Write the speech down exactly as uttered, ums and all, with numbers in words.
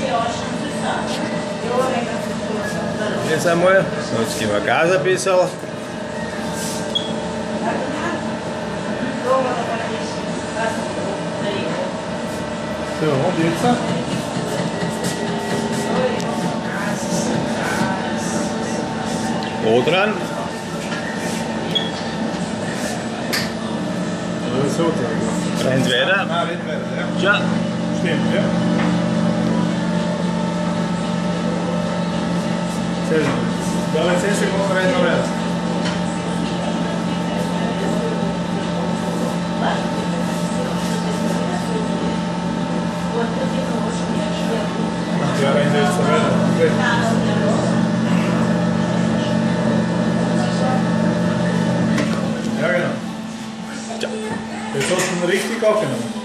Jetzt einmal, jetzt geben wir Gas ein bisschen. So, und jetzt? Wo dran? So dran. Rennt weiter. Ah, rennt weiter, ja. Ja. Stimmt, ja. Sehr schön. Ja, jetzt zehn Sekunden rennt noch weiter. Ja, rennt jetzt weiter. Ja, genau. Ja. Jetzt hast du ihn richtig aufgenommen.